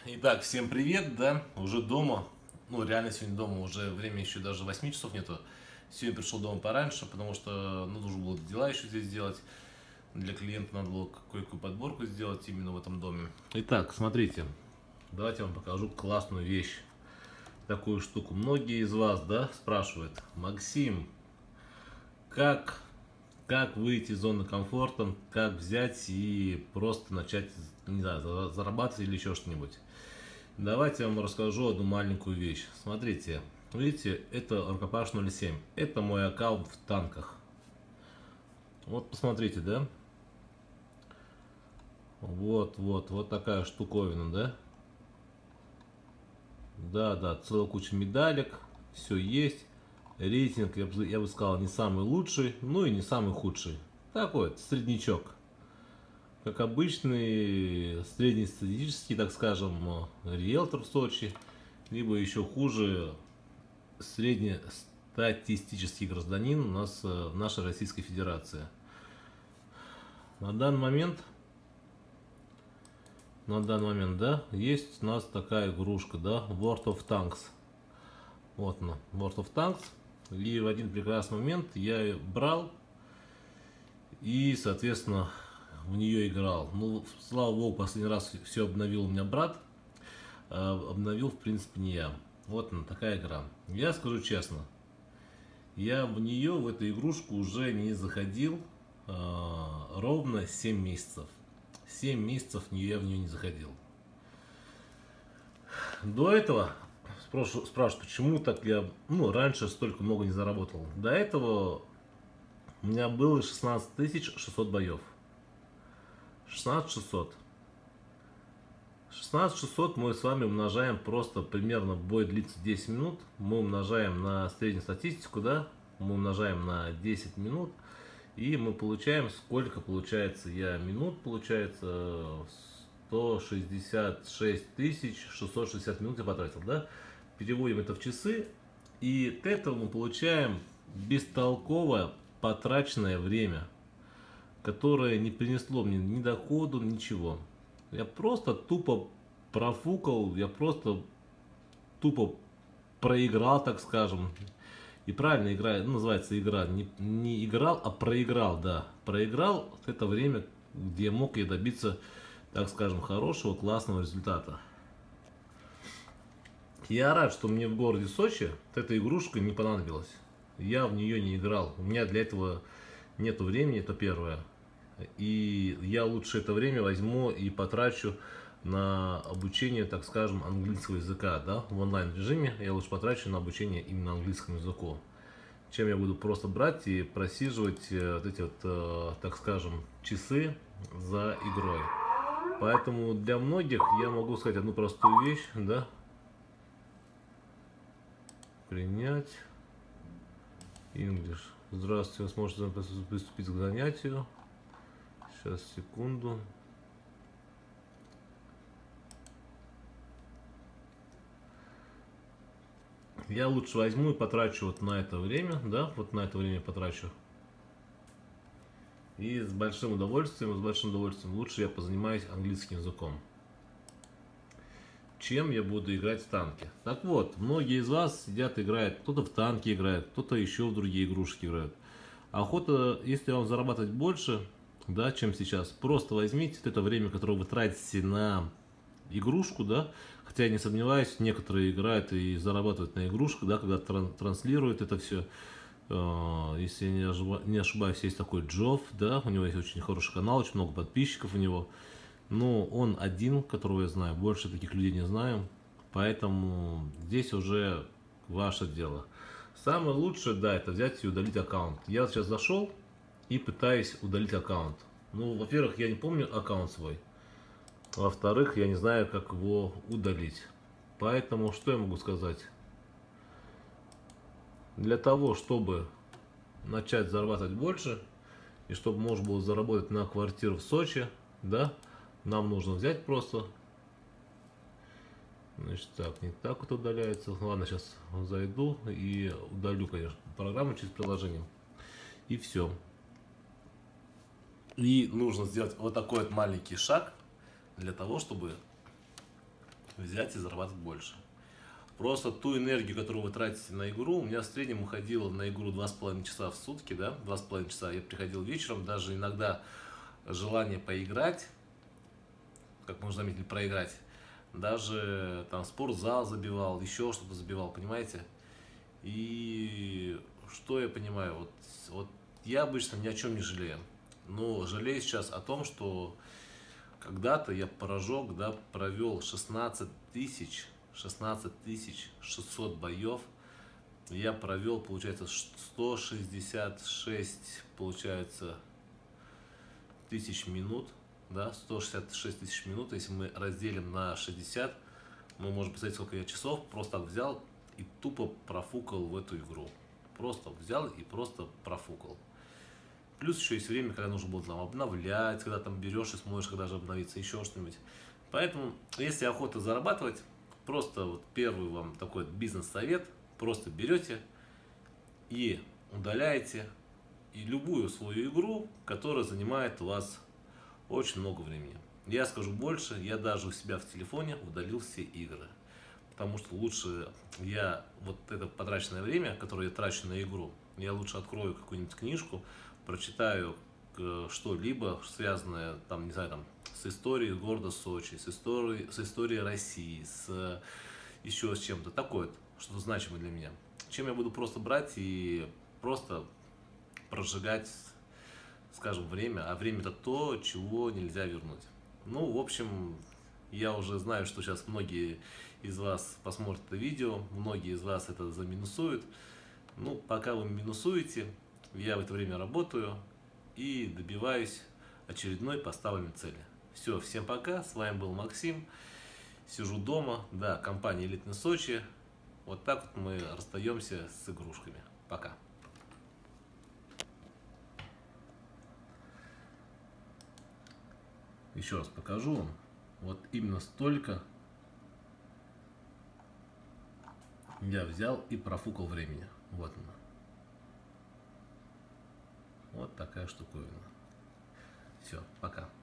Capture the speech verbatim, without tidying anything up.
Итак, всем привет, да, уже дома, ну реально сегодня дома, уже время еще даже восьми часов нету. Сегодня пришел дома пораньше, потому что, ну, нужно было дела еще здесь сделать. Для клиента надо было кое-какую подборку сделать именно в этом доме. Итак, смотрите, давайте я вам покажу классную вещь, такую штуку. Многие из вас, да, спрашивают: Максим, как, как выйти из зоны комфорта, как взять и просто начать, не знаю, зарабатывать или еще что-нибудь. Давайте я вам расскажу одну маленькую вещь. Смотрите, видите, это Рукопаш ноль семь. Это мой аккаунт в танках. Вот посмотрите, да? Вот, вот, вот такая штуковина, да? Да, да, целая куча медалек, все есть. Рейтинг, я бы, я бы сказал, не самый лучший, ну и не самый худший. Такой вот, среднячок. Как обычный среднестатистический, так скажем, риэлтор в Сочи, либо еще хуже, среднестатистический гражданин у нас в нашей Российской Федерации. На данный момент, на данный момент, да, есть у нас такая игрушка, да, World of Tanks. Вот она, World of Tanks. И в один прекрасный момент я ее брал и, соответственно, в нее играл. Ну, слава богу, последний раз все обновил у меня брат, а обновил, в принципе, не я. Вот она, такая игра. Я скажу честно, я в нее, в эту игрушку уже не заходил а, ровно семь месяцев. семь месяцев я в нее не заходил. До этого, спрашивают, почему так я, ну, раньше столько много не заработал. До этого у меня было шестнадцать тысяч шестьсот боев. шестнадцать шестьсот. шестнадцать шестьсот мы с вами умножаем просто примерно, бой длится десять минут. Мы умножаем на среднюю статистику, да? Мы умножаем на десять минут. И мы получаем, сколько получается, я минут, получается сто шестьдесят шесть тысяч шестьсот шестьдесят минут я потратил, да? Переводим это в часы. И к этому мы получаем бестолково потраченное время, которое не принесло мне ни доходу, ничего. Я просто тупо профукал, я просто тупо проиграл, так скажем. И правильно игра, ну, называется игра, не, не играл, а проиграл, да. Проиграл это время, где мог я добиться, так скажем, хорошего, классного результата. Я рад, что мне в городе Сочи эта игрушка не понадобилась. Я в нее не играл. У меня для этого нету времени, это первое. И я лучше это время возьму и потрачу на обучение, так скажем, английского языка, да, в онлайн режиме. Я лучше потрачу на обучение именно английскому языку, чем я буду просто брать и просиживать вот эти вот, так скажем, часы за игрой. Поэтому для многих я могу сказать одну простую вещь, да. Принять. English. Здравствуйте, вы сможете приступить к занятию. Сейчас, секунду. Я лучше возьму и потрачу вот на это время, да, вот на это время потрачу. И с большим удовольствием, с большим удовольствием лучше я позанимаюсь английским языком, чем я буду играть в танки. Так вот, многие из вас сидят, играют, кто-то в танки играет, кто-то еще в другие игрушки играют. Охота, если вам зарабатывать больше, да, чем сейчас, просто возьмите это время, которое вы тратите на игрушку, да, хотя я не сомневаюсь, некоторые играют и зарабатывают на игрушках, да, когда транслируют это все. Если я не ошибаюсь, есть такой Джофф, да, у него есть очень хороший канал, очень много подписчиков у него. Но он один, которого я знаю, больше таких людей не знаю, поэтому здесь уже ваше дело. Самое лучшее, да, это взять и удалить аккаунт. Я вот сейчас зашел и пытаюсь удалить аккаунт. Ну, во-первых, я не помню аккаунт свой. Во-вторых, я не знаю, как его удалить. Поэтому, что я могу сказать? Для того, чтобы начать зарабатывать больше, и чтобы можно было заработать на квартиру в Сочи, да, нам нужно взять просто. Значит, так, не так вот удаляется. Ладно, сейчас зайду и удалю, конечно, программу через приложение. И все. И нужно сделать вот такой вот маленький шаг для того, чтобы взять и зарабатывать больше. Просто ту энергию, которую вы тратите на игру, у меня в среднем уходило на игру два с половиной часа в сутки, да, два с половиной часа. Я приходил вечером, даже иногда желание поиграть, как мы уже заметили, проиграть, даже там спортзал забивал, еще что-то забивал, понимаете? И что я понимаю, вот, вот я обычно ни о чем не жалею, но жалею сейчас о том, что когда-то я поражок, да, провел шестнадцать тысяч шестьсот боев. Я провел, получается, сто шестьдесят шесть, получается, тысяч минут, да, сто шестьдесят шесть тысяч минут. Если мы разделим на шестьдесят, мы можем посмотреть, сколько я часов просто взял и тупо профукал в эту игру. Просто взял и просто профукал. Плюс еще есть время, когда нужно было там обновлять, когда там берешь и смотришь, когда же обновиться, еще что-нибудь. Поэтому, если охота зарабатывать, просто вот первый вам такой бизнес-совет, просто берете и удаляете и любую свою игру, которая занимает у вас очень много времени. Я скажу больше, я даже у себя в телефоне удалил все игры. Потому что лучше я вот это потраченное время, которое я трачу на игру, я лучше открою какую-нибудь книжку, прочитаю что-либо связанное, там, не знаю, там, с историей города Сочи, с историей, с историей России, с еще с чем-то такое, что-то значимое для меня. Чем я буду просто брать и просто прожигать, скажем, время, а время это то, чего нельзя вернуть. Ну, в общем, я уже знаю, что сейчас многие из вас посмотрят это видео, многие из вас это заминусуют. Ну, пока вы минусуете, я в это время работаю и добиваюсь очередной поставленной цели. Все, всем пока, с вами был Максим, сижу дома, да, компания Элитный Сочи. Вот так вот мы расстаемся с игрушками. Пока. Еще раз покажу вам, вот именно столько я взял и профукал времени. Вот она. Вот такая штуковина. Все, пока.